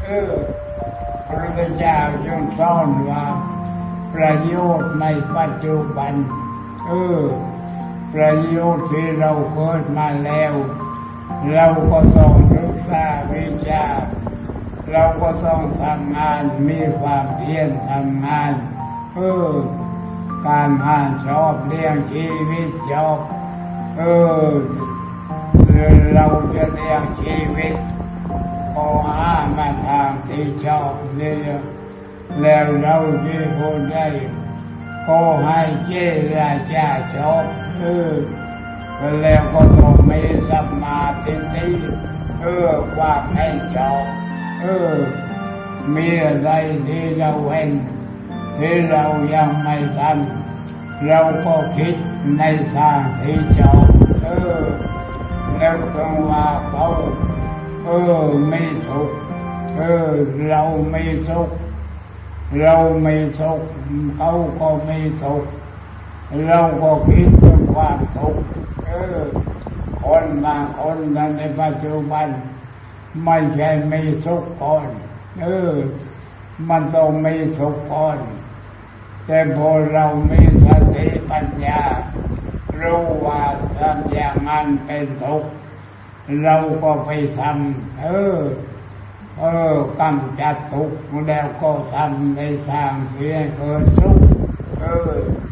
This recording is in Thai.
พระพุทธเจ้าทรงสอนว่าประโยชน์ในปัจจุบันประโยชน์ที่เราเกิดมาแล้วเราก็ต้องศึกษาวิชาเราก็ต้องทำงานมีความเพียรทำงานการงานชอบเลี้ยงชีวิตชอบเราจะเลี้ยงชีวิตก็หามาทางที่ชอบเนี่ยแล้วเราจะพูดได้ก็ให้เจราจาชอบแล้วก็ต้องมีสัมมาทิฏฐิความให้ชอบมีอะไรที่เราเห็นที่เรายังไม่ทำเราก็คิดในทางที่ชอบแล้วต้องว่าเขาไม่สุขเราไม่สุขเราไม่สุขเขาก็ไม่สุขเราก็คิดถึงความทุกข์คนบางคนในปัจจุบันไม่ใช่ไม่สุขก่อนมันต้องไม่สุขก่อนแต่พอเรามีสติปัญญารู้ว่าทำอย่างนั้นเป็นทุกข์เราก็ไปทำกำจัดทุกข์แล้วก็ทำในทางที่ให้เกิดสุข